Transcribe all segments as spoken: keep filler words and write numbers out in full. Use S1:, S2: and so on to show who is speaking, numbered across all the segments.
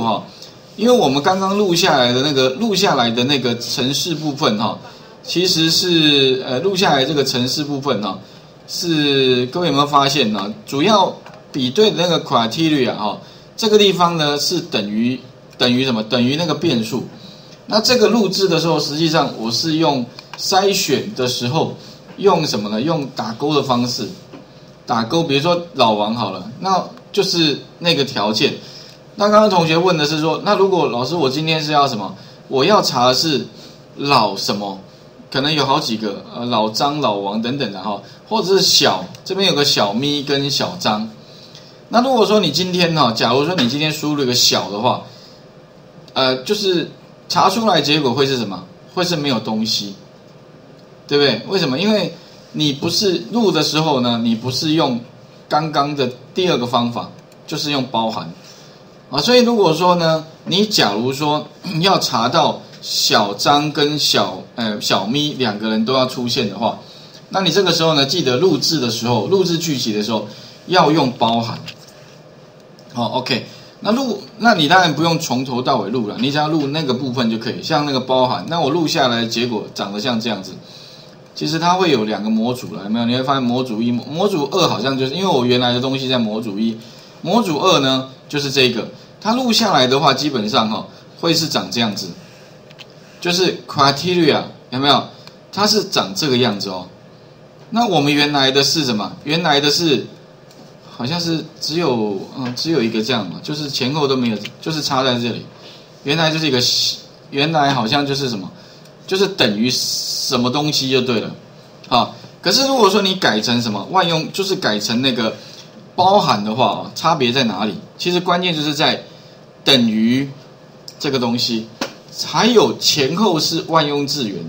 S1: 哈，因为我们刚刚录下来的那个录下来的那个程式部分哈，其实是呃录下来这个程式部分哈，是各位有没有发现呢？主要比对的那个 criteria 哈，这个地方呢是等于等于什么？等于那个变数。那这个录制的时候，实际上我是用筛选的时候用什么呢？用打勾的方式。打勾，比如说老王好了，那就是那个条件。那刚刚同学问的是说，那如果老师我今天是要什么？我要查的是老什么？可能有好几个，呃，老张、老王等等的哈，或者是小，这边有个小咪跟小张。那如果说你今天哈，假如说你今天输入一个小的话，呃，就是查出来结果会是什么？会是没有东西，对不对？为什么？因为你不是录的时候呢，你不是用刚刚的第二个方法，就是用包含啊。所以如果说呢，你假如说要查到小张跟小呃小咪两个人都要出现的话，那你这个时候呢，记得录制的时候，录制句集的时候要用包含。好 ，OK。那录，那你当然不用从头到尾录了，你只要录那个部分就可以，像那个包含。那我录下来的结果长得像这样子。其实它会有两个模组了，有没有？你会发现模组一、模组二好像就是因为我原来的东西在模组一，模组二呢就是这个。它录下来的话，基本上哈、哦、会是长这样子，就是 criteria 有没有？它是长这个样子哦。那我们原来的是什么？原来的是好像是只有嗯只有一个这样嘛，就是前后都没有，就是插在这里。原来就是一个，原来好像就是什么？就是等于什么东西就对了，好。可是如果说你改成什么万用，就是改成那个包含的话，差别在哪里？其实关键就是在等于这个东西，还有前后是万用字元。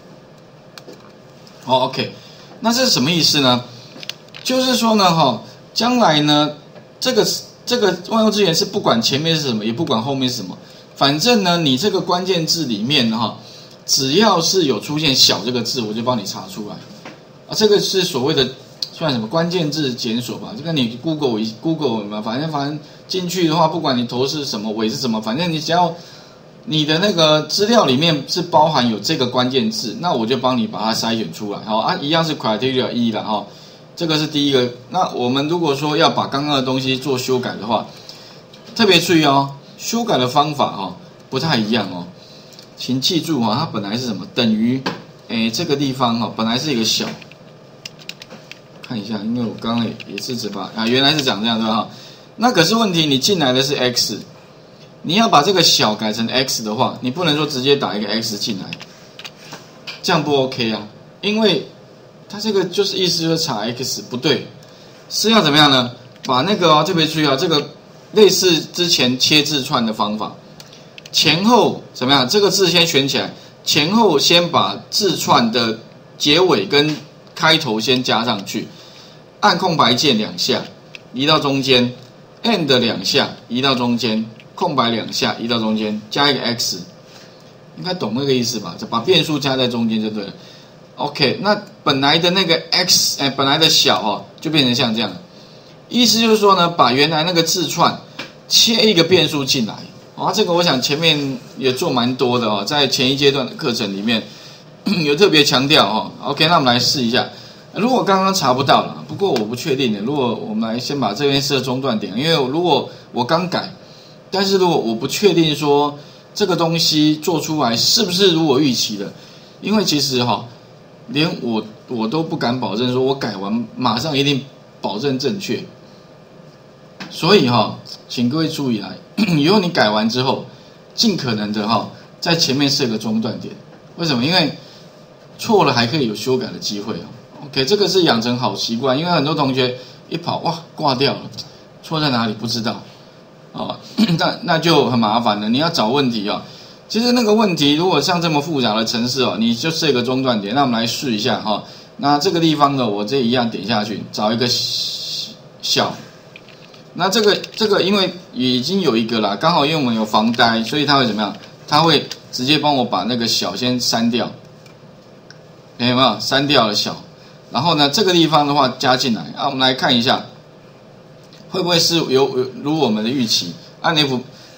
S1: 好 ，OK， 那这是什么意思呢？就是说呢，哈，将来呢，这个这个万用字元是不管前面是什么，也不管后面是什么，反正呢，你这个关键字里面哈。只要是有出现小这个字，我就帮你查出来啊。这个是所谓的算什么关键字检索吧？这个你 Google Google 嘛，反正反正进去的话，不管你头是什么尾是什么，反正你只要你的那个资料里面是包含有这个关键字，那我就帮你把它筛选出来。好啊，一样是 criteria 一啦哈。这个是第一个。那我们如果说要把刚刚的东西做修改的话，特别注意哦，修改的方法哈不太一样哦。请记住哈，它本来是什么？等于，诶，这个地方哈，本来是一个小，看一下，因为我刚刚也是只把啊，原来是长这样对吧？哈，那可是问题，你进来的是 x， 你要把这个小改成 x 的话，你不能说直接打一个 x 进来，这样不 OK 啊？因为它这个就是意思就是查 x 不对，是要怎么样呢？把那个哦，特别注意啊，这个类似之前切字串的方法。前后怎么样？这个字先选起来，前后先把字串的结尾跟开头先加上去，按空白键两下，移到中间 ，end 两下，移到中间，空白两下，移到中间，加一个 x， 应该懂那个意思吧？把变数加在中间就对了。OK， 那本来的那个 x， 哎，本来的小哦，就变成像这样，意思就是说呢，把原来那个字串切一个变数进来。啊，这个我想前面也做蛮多的哦，在前一阶段的课程里面有特别强调哈。OK， 那我们来试一下。如果刚刚查不到了，不过我不确定的。如果我们来先把这边设中断点，因为如果我刚改，但是如果我不确定说这个东西做出来是不是如我预期的，因为其实哈，连我我都不敢保证说我改完马上一定保证正确。所以哈，请各位注意来，以后你改完之后，尽可能的哈，在前面设个中断点。为什么？因为错了还可以有修改的机会哦。OK， 这个是养成好习惯，因为很多同学一跑哇挂掉了，错在哪里不知道哦，那那就很麻烦了。你要找问题哦。其实那个问题如果像这么复杂的程式哦，你就设个中断点。那我们来试一下哈。那这个地方呢，我这一样点下去，找一个小。那这个这个因为已经有一个啦，刚好因为我们有防呆，所以它会怎么样？它会直接帮我把那个小先删掉，有没有？删掉了小，然后呢，这个地方的话加进来啊，我们来看一下，会不会是有如我们的预期？按 F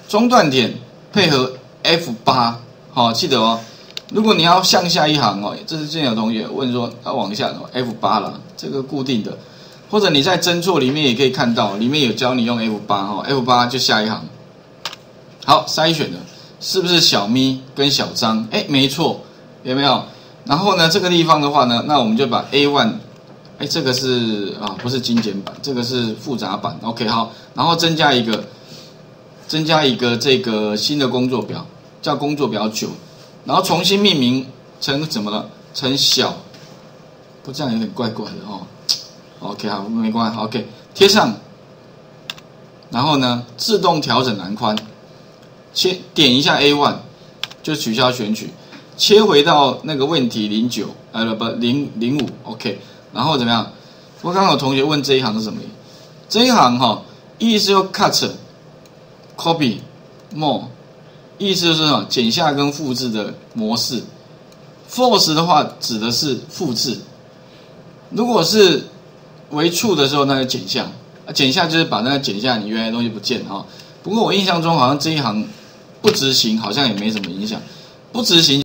S1: 中断点配合 F 八， 好，记得哦。如果你要向下一行哦，这是之前有同学问说要往下 F 八 啦，这个固定的，或者你在侦错里面也可以看到，里面有教你用 F 八 哈 ，F 八 就下一行。好，筛选的是不是小咪跟小张？哎，没错，有没有？然后呢，这个地方的话呢，那我们就把 A 一， 哎，这个是啊，不是精简版，这个是复杂版。OK， 好，然后增加一个，增加一个这个新的工作表，叫工作表九。然后重新命名成怎么了？成小，不这样有点怪怪的哦。OK， 好，没关系。OK， 贴上，然后呢，自动调整栏宽，切点一下 A 一 就取消选取，切回到那个问题零九，呃不零零五 OK， 然后怎么样？我刚刚有同学问这一行是什么意思？这一行哈、哦，意思就 cut、copy、more。意思就是什么？剪下跟复制的模式。force 的话指的是复制，如果是为处的时候，那就剪下。剪下就是把那个剪下你原来的东西不见哈。不过我印象中好像这一行不执行，好像也没什么影响。不执行。